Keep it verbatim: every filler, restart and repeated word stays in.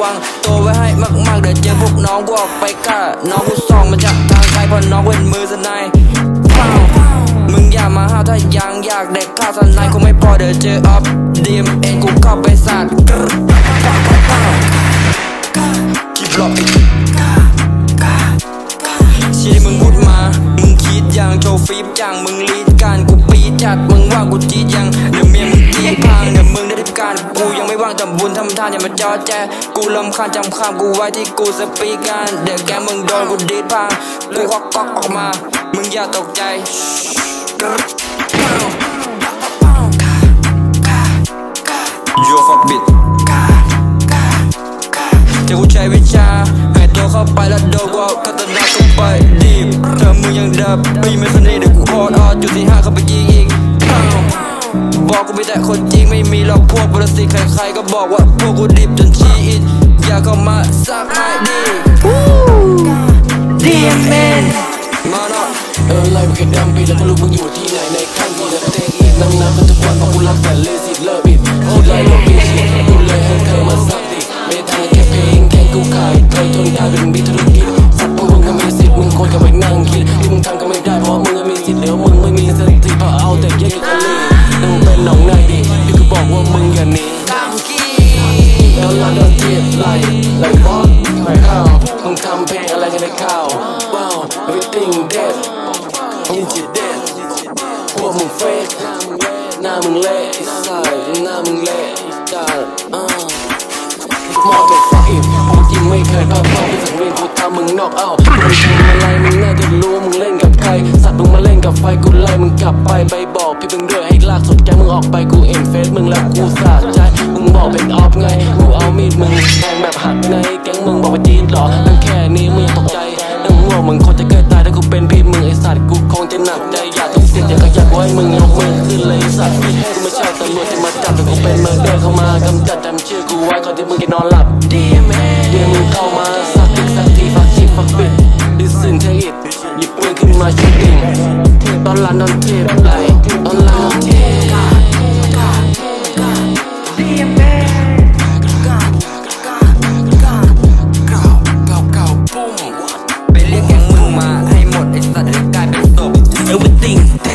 วังตัวไว้ให้มากๆเดี๋ยวเจอพวกน้องกูออกไปฆ่าน้องกูส่องมาจากทางไกลเพราะน้องเว้นมือสนายมึงอย่ามาห้าวถ้ายังอยากเด็กข้าวสนายคงไม่พอเดี๋ยวเจอออฟดีเอ็มเอ็นกูเข้าไปสาดคิดหลอกชี้มึงพูดมามึงคิดยังโชว์ฟีบจังมึงลีดการกูปีจัดมึงว่ากูจียังเดี๋ยวเมียมึงจีพังเดี๋ยวมึงได้ทิพการกูยังไม่ว่างทำบุญทำทานอย่ามาจอแจกูลำคาญจำคำกูไว้ที่กูสปีกันเดี๋ยวแกมึงโดนกูดีดพังกูควักก๊อกออกมามึงอย่าตกใจโยฟักบิดจะกูใช้วิชาให้ตัวเข้าไปแล้วโดนกูเอาคัตนาเข้าไปดีบเธอมึงยังดับปีไม่สนิทเดี๋ยวกูโคตรออดจุดที่ห้าเข้าไปยิงอีกบอกกูไม่แต่คนจริงไม่มีหรอกพวกปรสิตใครๆก็บอกว่าพวกกูดิบจนชีอินอย่าเข้ามาซักไม่ดีดีเมนมาหน่อยเออไล่ไปแค่ดำปีแล้วก็รู้มึงอยู่ที่ไหนในข้างที่แล้วเตะอีกนั่งนับกันทุกวันเพราะกูรักแต่เลสิเลิกบิดคิดไล่ลบบิดกูเลยให้เธอมาสักดิไม่ทางแค่เพลงแค่กูขายเคยทนได้เป็นบิดธุรกิจสัตว์พวกมึงก็มีสิทธิ์มึงควรจะไปนั่งคิดที่มึงทำก็ไม่ได้เพราะมึงก็มีสิทธิ์แล้วมึงไม่มีสติเพราะเอาแต่แยกกันเลยนั่งเป็นน้องนายดิพี่กูบอกว่ามึงอย่าหนีแล้วลาดอนเทียบไหลไหลบอสไม่เข้ามึงทำเพลงอะไรกันในข่าวว้าว everything dead ยินจิตเด็ดพวกมึงเฟกหน้ามึงเละไอ้สายหน้ามึงเละไอ้จัดอ่ามองเป็นฟักอินพวกจริงไม่เคยพลาดเป้าเป็นสังเวียนกูทำมึงนอกเอามึงทำอะไรมึงน่าจะรู้มึงเล่นกับใครสัตว์มึงมาเล่นกับไฟกูไล่มึงกลับไปไปบอกพี่มึงด้วยให้ลากสุดแกมึงออกไปกูเอ็นเฟซมึงแล้วกูสะใจมึงบอกเป็นออฟไงกูเอามีดมึงแทงแบบหักในแก๊งมึงบอกว่าจีนหรอนั่งแค่นี้มึงตกใจนั่งง่วงมึงคนจะเกิดตายถ้ากูเป็นพี่มึงไอสัตว์กูคงจะหนักใจอยากต้องเสียอยากอยากไว้มึงยกมือขึ้นเลยสัตว์กูไม่ใช่ตำรวจที่มาจับแต่กูเป็นเมอร์เดอร์เข้ามากำจัดจำชื่อกูไว้ก่อนที่มึงจะนอนหลับดีแม่เดี๋ยวมึงเข้ามาสักทีสักทีฟักชีฟักบิดดิสินเทอิดหยิบปืนขึ้นมาชุดดิ่งตอนหลังนอนเทปไหลตอนหลังเทปดีแม่ไปเรียกแก๊งมึงมาให้หมดไอ้สัตว์เดี๋ยวกลายเป็นศพ everything